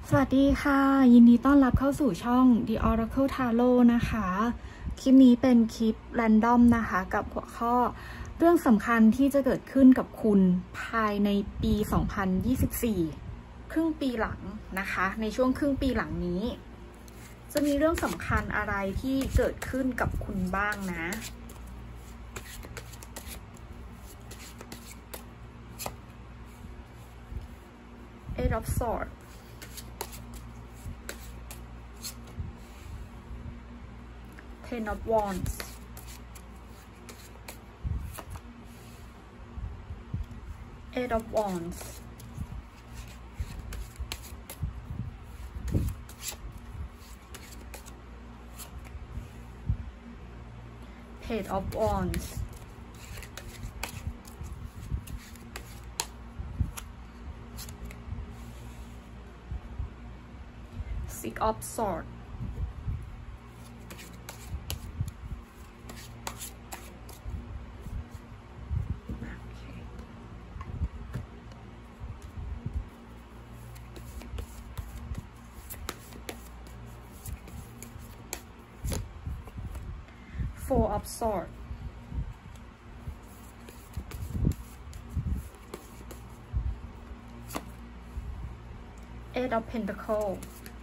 สวัสดีค่ะยินดีต้อนรับเข้าสู่ช่อง The Oracle Tarot นะคะคลิปนี้เป็นคลิปแรนดอมนะคะกับหัวข้อเรื่องสำคัญที่จะเกิดขึ้นกับคุณภายในปี 2024 ครึ่งปีหลังนะคะในช่วงครึ่งปีหลังนี้จะมีเรื่องสำคัญอะไรที่เกิดขึ้นกับคุณบ้างนะEight of Swords Ten of Wands Eight of Wands Page of Wands Six of Swords Four of Swords Eight of Pentacles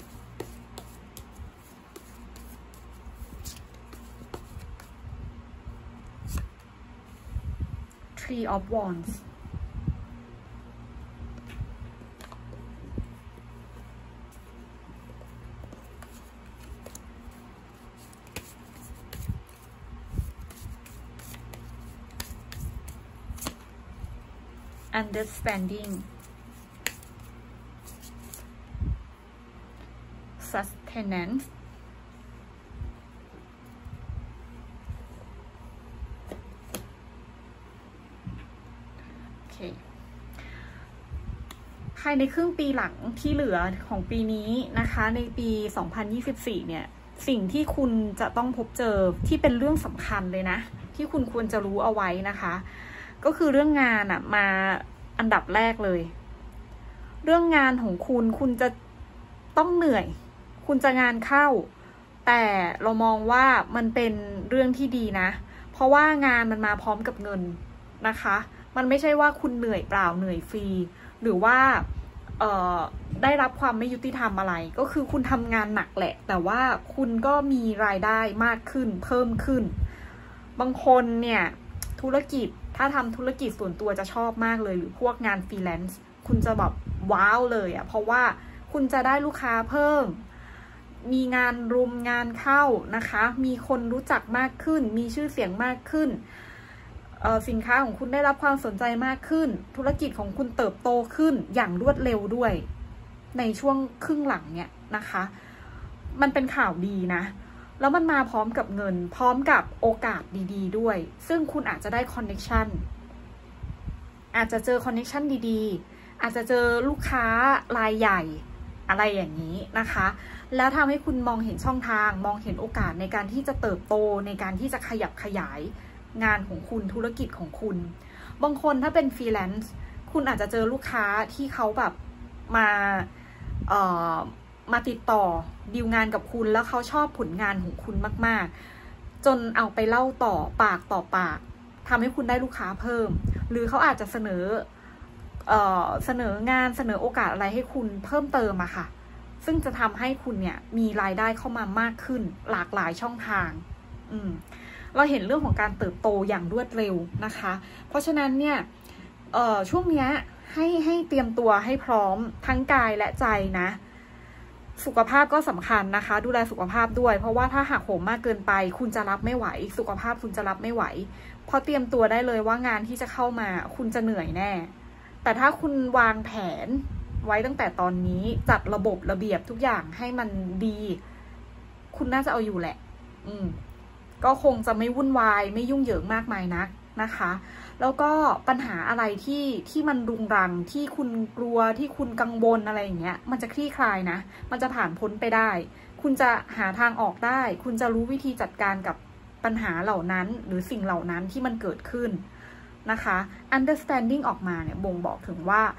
Three of Wands Understanding Sustenanceโอเคภายในครึ่งปีหลังที่เหลือของปีนี้นะคะในปี 2024 เนี่ยสิ่งที่คุณจะต้องพบเจอที่เป็นเรื่องสำคัญเลยนะที่คุณควรจะรู้เอาไว้นะคะก็คือเรื่องงานอะมาอันดับแรกเลยเรื่องงานของคุณจะต้องเหนื่อยคุณจะงานเข้าแต่เรามองว่ามันเป็นเรื่องที่ดีนะเพราะว่างานมันมาพร้อมกับเงินนะคะมันไม่ใช่ว่าคุณเหนื่อยเปล่าเหนื่อยฟรีหรือว่าได้รับความไม่ยุติธรรมอะไรก็คือคุณทำงานหนักแหละแต่ว่าคุณก็มีรายได้มากขึ้นเพิ่มขึ้นบางคนเนี่ยธุรกิจถ้าทำธุรกิจส่วนตัวจะชอบมากเลยหรือพวกงานฟรีแลนซ์คุณจะแบบว้าวเลยเพราะว่าคุณจะได้ลูกค้าเพิ่มมีงานรุมงานเข้านะคะมีคนรู้จักมากขึ้นมีชื่อเสียงมากขึ้นสินค้าของคุณได้รับความสนใจมากขึ้นธุรกิจของคุณเติบโตขึ้นอย่างรวดเร็วด้วยในช่วงครึ่งหลังเนี่ยนะคะมันเป็นข่าวดีนะแล้วมันมาพร้อมกับเงินพร้อมกับโอกาสดีๆด้วยซึ่งคุณอาจจะได้คอนเนคชั่นอาจจะเจอคอนเนคชั่นดีๆอาจจะเจอลูกค้ารายใหญ่อะไรอย่างนี้นะคะแล้วทำให้คุณมองเห็นช่องทางมองเห็นโอกาสในการที่จะเติบโตในการที่จะขยับขยายงานของคุณธุรกิจของคุณบางคนถ้าเป็นฟรีแลนซ์คุณอาจจะเจอลูกค้าที่เขาแบบมาติดต่อดีลงานกับคุณแล้วเขาชอบผลงานของคุณมากๆจนเอาไปเล่าต่อปากต่อปากทำให้คุณได้ลูกค้าเพิ่มหรือเขาอาจจะเสนองานเสนอโอกาสอะไรให้คุณเพิ่มเติมอะค่ะซึ่งจะทำให้คุณเนี่ยมีรายได้เข้ามามากขึ้นหลากหลายช่องทางเราเห็นเรื่องของการเติบโตอย่างรวดเร็วนะคะเพราะฉะนั้นเนี่ยช่วงเนี้ยให้เตรียมตัวให้พร้อมทั้งกายและใจนะสุขภาพก็สำคัญนะคะดูแลสุขภาพด้วยเพราะว่าถ้าหักโหมมากเกินไปคุณจะรับไม่ไหวสุขภาพคุณจะรับไม่ไหวเพราะเตรียมตัวได้เลยว่างานที่จะเข้ามาคุณจะเหนื่อยแน่แต่ถ้าคุณวางแผนไว้ตั้งแต่ตอนนี้จัดระบบระเบียบทุกอย่างให้มันดีคุณน่าจะเอาอยู่แหละก็คงจะไม่วุ่นวายไม่ยุ่งเหยิงมากมายนักนะคะ แล้วก็ปัญหาอะไรที่มันรุงรังที่คุณกลัวที่คุณกังวลอะไรอย่างเงี้ยมันจะคลี่คลายนะมันจะผ่านพ้นไปได้คุณจะหาทางออกได้คุณจะรู้วิธีจัดการกับปัญหาเหล่านั้นหรือสิ่งเหล่านั้นที่มันเกิดขึ้นนะคะ understanding ออกมาเนี่ยบ่งบอกถึงว่า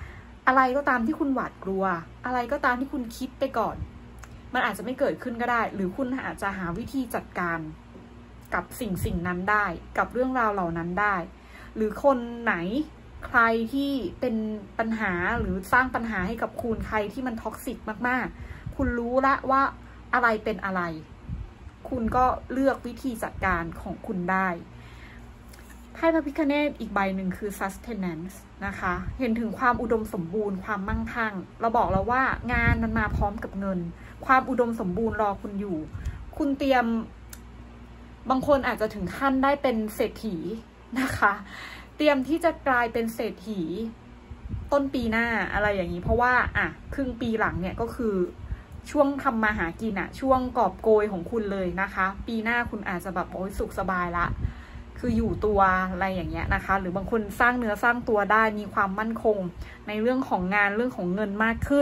อะไรก็ตามที่คุณหวาดกลัวอะไรก็ตามที่คุณคิดไปก่อนมันอาจจะไม่เกิดขึ้นก็ได้หรือคุณอาจจะหาวิธีจัดการกับสิ่งนั้นได้กับเรื่องราวเหล่านั้นได้หรือคนไหนใครที่เป็นปัญหาหรือสร้างปัญหาให้กับคุณใครที่มันท็อกซิกมากๆคุณรู้ละว่าอะไรเป็นอะไรคุณก็เลือกวิธีจัดการของคุณได้ไพ่พระพิฆเนศอีกใบหนึ่งคือ sustenance นะคะเห็นถึงความอุดมสมบูรณ์ความมั่งคั่งเราบอกแล้วว่างานมันมาพร้อมกับเงินความอุดมสมบูรณ์รอคุณอยู่คุณเตรียมบางคนอาจจะถึงขั้นได้เป็นเศรษฐีนะคะเตรียมที่จะกลายเป็นเศรษฐีต้นปีหน้าอะไรอย่างนี้เพราะว่าครึ่งปีหลังเนี่ยก็คือช่วงทำมาหากินช่วงกอบโกยของคุณเลยนะคะปีหน้าคุณอาจจะแบบโอ้ยสุขสบายละคืออยู่ตัวอะไรอย่างเงี้ยนะคะหรือบางคนสร้างเนื้อสร้างตัวได้มีความมั่นคงในเรื่องของงานเรื่องของเงินมากขึ้น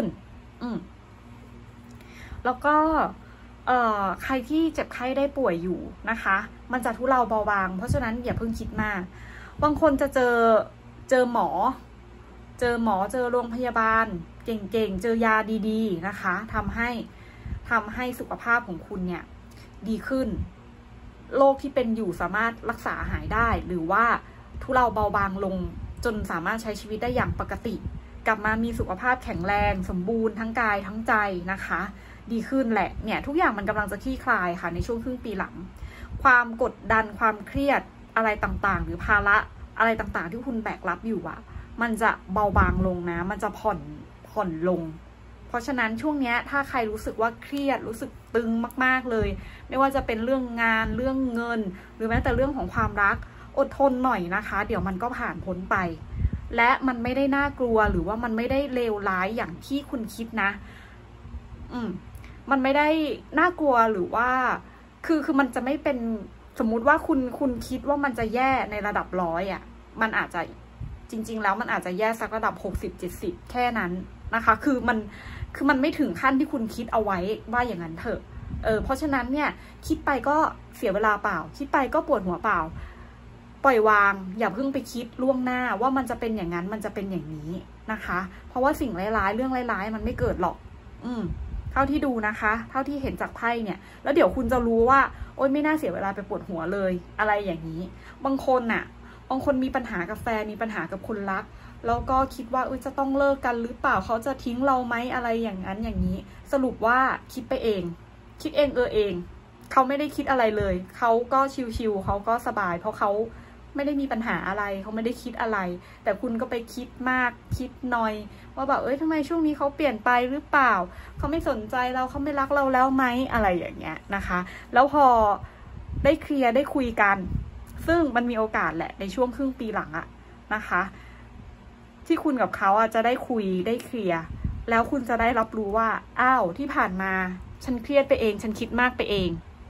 แล้วก็ใครที่เจ็บไข้ได้ป่วยอยู่นะคะมันจะทุเลาเบาบางเพราะฉะนั้นอย่าเพิ่งคิดมากบางคนจะเจอหมอเจอโรงพยาบาลเก่งๆเจอยาดีๆนะคะทำให้สุขภาพของคุณเนี่ยดีขึ้นโรคที่เป็นอยู่สามารถรักษาหายได้หรือว่าทุเลาเบาบางลงจนสามารถใช้ชีวิตได้อย่างปกติกลับมามีสุขภาพแข็งแรงสมบูรณ์ทั้งกายทั้งใจนะคะดีขึ้นแหละเนี่ยทุกอย่างมันกำลังจะคลี่คลายค่ะในช่วงครึ่งปีหลังความกดดันความเครียดอะไรต่างๆหรือภาระอะไรต่างๆที่คุณแบกรับอยู่มันจะเบาบางลงนะมันจะผ่อนลงเพราะฉะนั้นช่วงนี้ถ้าใครรู้สึกว่าเครียดรู้สึกตึงมากๆเลยไม่ว่าจะเป็นเรื่องงานเรื่องเงินหรือแม้แต่เรื่องของความรักอดทนหน่อยนะคะเดี๋ยวมันก็ผ่านพ้นไปและมันไม่ได้น่ากลัวหรือว่ามันไม่ได้เลวร้ายอย่างที่คุณคิดนะมันไม่ได้น่ากลัวหรือว่าคือมันจะไม่เป็นสมมุติว่าคุณคิดว่ามันจะแย่ในระดับ100มันอาจจะจริงๆแล้วมันอาจจะแย่สักระดับ60-70แค่นั้นนะคะคือมันไม่ถึงขั้นที่คุณคิดเอาไว้ว่าอย่างนั้นเถอะเพราะฉะนั้นเนี่ยคิดไปก็เสียเวลาเปล่าคิดไปก็ปวดหัวเปล่าปล่อยวางอย่าเพิ่งไปคิดล่วงหน้าว่ามันจะเป็นอย่างนั้นมันจะเป็นอย่างนี้นะคะเพราะว่าสิ่งร้ายๆเรื่องร้ายๆมันไม่เกิดหรอกเท่าที่ดูนะคะเท่าที่เห็นจากไพ่เนี่ยแล้วเดี๋ยวคุณจะรู้ว่าโอ๊ยไม่น่าเสียเวลาไปปวดหัวเลยอะไรอย่างนี้บางคนมีปัญหากับแฟนมีปัญหากับคนรักแล้วก็คิดว่าจะต้องเลิกกันหรือเปล่าเขาจะทิ้งเราไหมอะไรอย่างนั้นอย่างนี้สรุปว่าคิดไปเองคิดเองเองเขาไม่ได้คิดอะไรเลยเขาก็ชิวๆเขาก็สบายเพราะเขาไม่ได้มีปัญหาอะไรเขาไม่ได้คิดอะไรแต่คุณก็ไปคิดมากคิดน้อยว่าแบบทำไมช่วงนี้เขาเปลี่ยนไปหรือเปล่าเขาไม่สนใจเราเขาไม่รักเราแล้วไหมอะไรอย่างเงี้ยนะคะแล้วพอได้เคลียร์ได้คุยกันซึ่งมันมีโอกาสแหละในช่วงครึ่งปีหลังนะคะที่คุณกับเขาจะได้คุยได้เคลียร์แล้วคุณจะได้รับรู้ว่าอ้าวที่ผ่านมาฉันเครียดไปเองฉันคิดมากไปเอง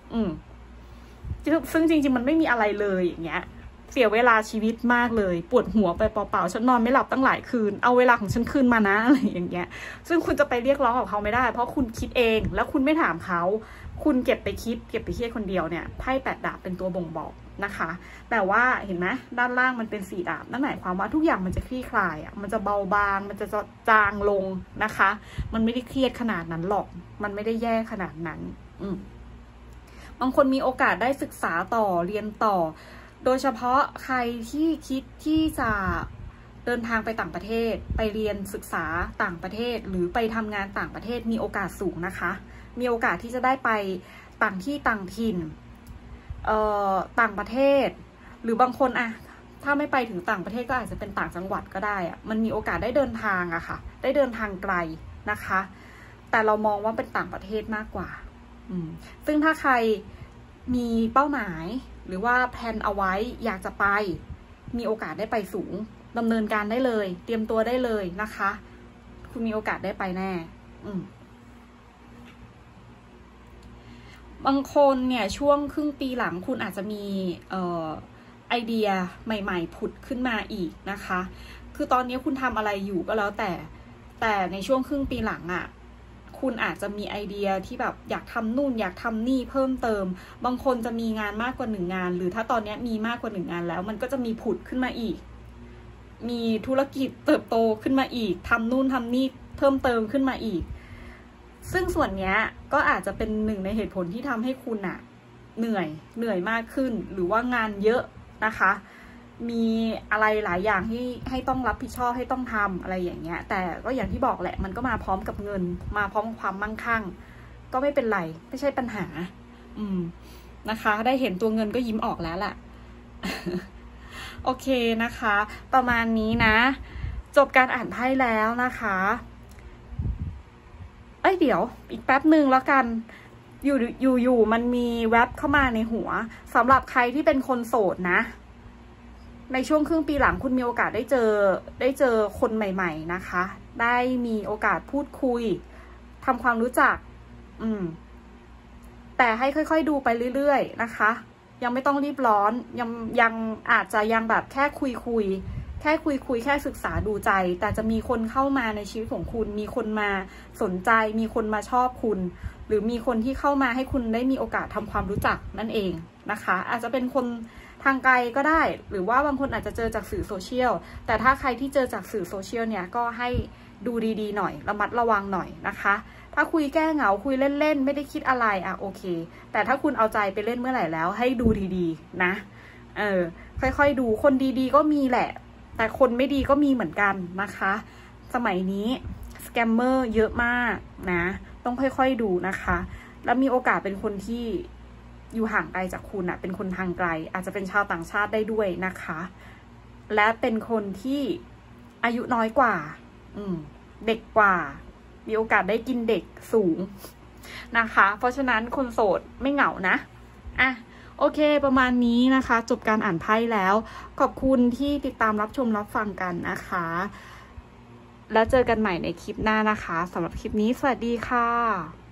ซึ่งจริงๆมันไม่มีอะไรเลยอย่างเงี้ยเสียเวลาชีวิตมากเลยปวดหัวไปเปล่าๆฉันนอนไม่หลับตั้งหลายคืนเอาเวลาของฉันคืนมานะอะไรอย่างเงี้ยซึ่งคุณจะไปเรียกร้องกับเขาไม่ได้เพราะคุณคิดเองแล้วคุณไม่ถามเขาคุณเก็บไปคิดเก็บไปเครียดคนเดียวเนี่ยไพ่8 ดาบเป็นตัวบ่งบอกนะคะแต่ว่าเห็นไหมด้านล่างมันเป็น4 ดาบนั่นหมายความว่าทุกอย่างมันจะคลี่คลายมันจะเบาบางมันจะจางลงนะคะมันไม่ได้เครียดขนาดนั้นหรอกมันไม่ได้แย่ขนาดนั้นบางคนมีโอกาสได้ศึกษาต่อเรียนต่อโดยเฉพาะใครที่คิดที่จะเดินทางไปต่างประเทศไปเรียนศึกษาต่างประเทศหรือไปทำงานต่างประเทศมีโอกาสสูงนะคะมีโอกาสที่จะได้ไปต่างที่ต่างถิ่นต่างประเทศหรือบางคนถ้าไม่ไปถึงต่างประเทศก็อาจจะเป็นต่างจังหวัดก็ได้มันมีโอกาสได้เดินทางค่ะได้เดินทางไกลนะคะแต่เรามองว่าเป็นต่างประเทศมากกว่าซึ่งถ้าใครมีเป้าหมายหรือว่าแพลนเอาไว้อยากจะไปมีโอกาสได้ไปสูงดำเนินการได้เลยเตรียมตัวได้เลยนะคะคุณมีโอกาสได้ไปแน่บางคนเนี่ยช่วงครึ่งปีหลังคุณอาจจะมีไอเดียใหม่ๆผุดขึ้นมาอีกนะคะคือตอนนี้คุณทำอะไรอยู่ก็แล้วแต่ในช่วงครึ่งปีหลังคุณอาจจะมีไอเดียที่แบบอยากทำนู่นอยากทำนี่เพิ่มเติมบางคนจะมีงานมากกว่า1 งานหรือถ้าตอนนี้มีมากกว่า1 งานแล้วมันก็จะมีผุดขึ้นมาอีกมีธุรกิจเติบโตขึ้นมาอีกทำนู่นทำนี่เพิ่มเติมขึ้นมาอีกซึ่งส่วนนี้ก็อาจจะเป็นหนึ่งในเหตุผลที่ทำให้คุณเหนื่อยมากขึ้นหรือว่างานเยอะนะคะมีอะไรหลายอย่างให้ต้องรับผิดชอบให้ต้องทำอะไรอย่างเงี้ยแต่ก็อย่างที่บอกแหละมันก็มาพร้อมกับเงินมาพร้อมความมั่งคั่งก็ไม่เป็นไรไม่ใช่ปัญหานะคะได้เห็นตัวเงินก็ยิ้มออกแล้วแหละ โอเคนะคะประมาณนี้นะจบการอ่านไพ่แล้วนะคะเดี๋ยวอีกแป๊บหนึ่งแล้วกันอยู่มันมีแว็บเข้ามาในหัวสำหรับใครที่เป็นคนโสดนะในช่วงครึ่งปีหลังคุณมีโอกาสได้เจอคนใหม่ๆนะคะได้มีโอกาสพูดคุยทำความรู้จักแต่ให้ค่อยๆดูไปเรื่อยๆนะคะยังไม่ต้องรีบร้อนยังอาจจะยังแบบแค่คุยแค่ศึกษาดูใจแต่จะมีคนเข้ามาในชีวิตของคุณมีคนมาสนใจมีคนมาชอบคุณหรือมีคนที่เข้ามาให้คุณได้มีโอกาสทำความรู้จักนั่นเองนะคะอาจจะเป็นคนทางไกลก็ได้หรือว่าบางคนอาจจะเจอจากสื่อโซเชียลแต่ถ้าใครที่เจอจากสื่อโซเชียลเนี่ยก็ให้ดูดีๆหน่อยระมัดระวังหน่อยนะคะถ้าคุยแก้เหงาคุยเล่นๆไม่ได้คิดอะไรโอเคแต่ถ้าคุณเอาใจไปเล่นเมื่อไหร่แล้วให้ดูดีๆนะค่อยๆดูคนดีๆก็มีแหละแต่คนไม่ดีก็มีเหมือนกันนะคะสมัยนี้สแกมเมอร์เยอะมากนะต้องค่อยๆดูนะคะแล้วมีโอกาสเป็นคนที่อยู่ห่างไกลจากคุณเป็นคนทางไกลอาจจะเป็นชาวต่างชาติได้ด้วยนะคะและเป็นคนที่อายุน้อยกว่าเด็กกว่ามีโอกาสได้กินเด็กสูงนะคะเพราะฉะนั้นคนโสดไม่เหงานะโอเคประมาณนี้นะคะจบการอ่านไพ่แล้วขอบคุณที่ติดตามรับชมรับฟังกันนะคะแล้วเจอกันใหม่ในคลิปหน้านะคะสำหรับคลิปนี้สวัสดีค่ะ